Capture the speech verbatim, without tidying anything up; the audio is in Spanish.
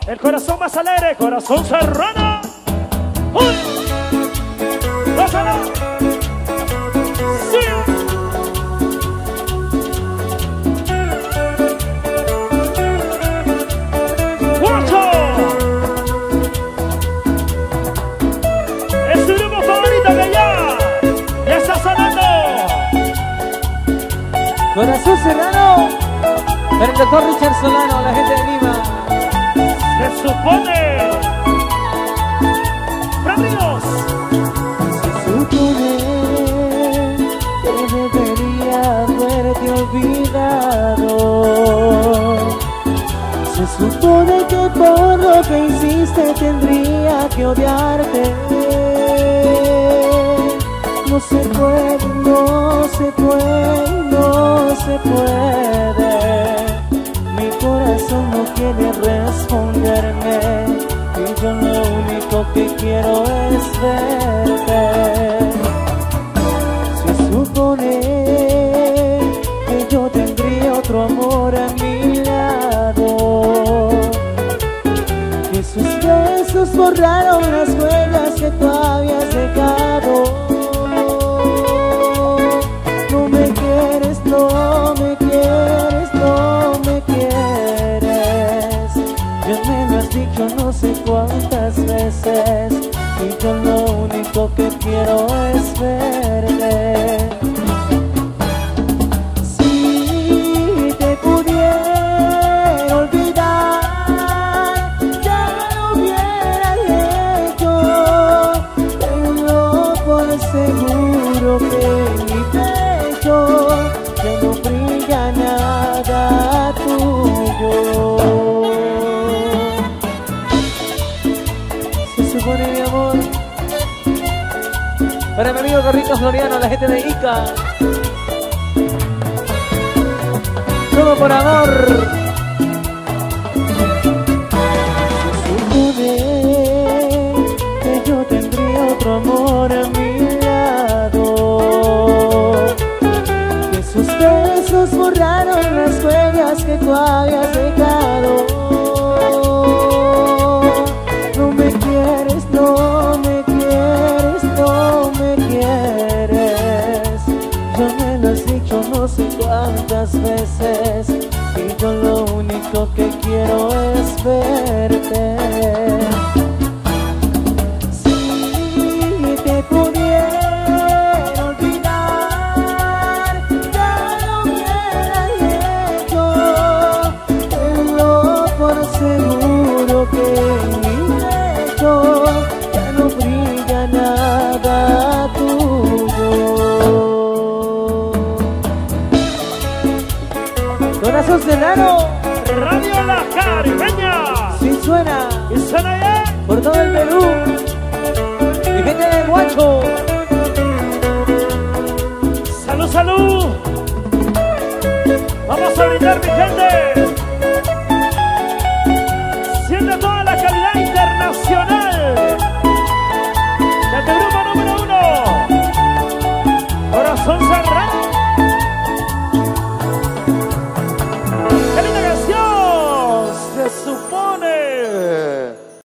El corazón más alegre, corazón serrano. ¡Uy! ¡Gózalo! ¡Sí! ¡Guacho! Es su grupo favorito que ya, ya está sonando. Corazón Serrano, para el doctor Richard Solano, la gente de Lima. Se supone, ¡Ramírez! Se supone que debería haberte olvidado. Se supone que por lo que hiciste tendría que odiarte. No se puede, no se puede, no se puede. Mi corazón no quiere responderme y yo lo único que quiero es verte. Se supone que yo tendría otro amor a mi lado, que sus besos borraron las huellas que tú habías dejado. No me quieres, no me quieres, no me quieres. Ya me lo has dicho no sé cuántas veces y yo lo único que quiero es verte. Si te pudiera olvidar, ya lo hubiera hecho. Tengo por seguro que en mi pecho ya no brilla nada tuyo. Se supone, mi amor, para mi amigo Carlitos Floriano, la gente de Ica. Todo por amor. Se supone que yo tendría otro amor a mi lado, que sus besos borraron las huellas que tú habías dejado. No me quieres, no me quieres, no me quieres. Ya me lo has dicho no sé cuántas veces y yo lo único que quiero es verte. Si te pudiera olvidar, ya lo hubiera hecho. Tenlo por seguro que en mi pecho ya no brilla nada tuyo. Corazón Serrano, Radio La Caribeña. sí suena Y suena ya. por todo el Perú. Mi gente de Guacho. Salud, salud. Vamos a brindar, mi gente.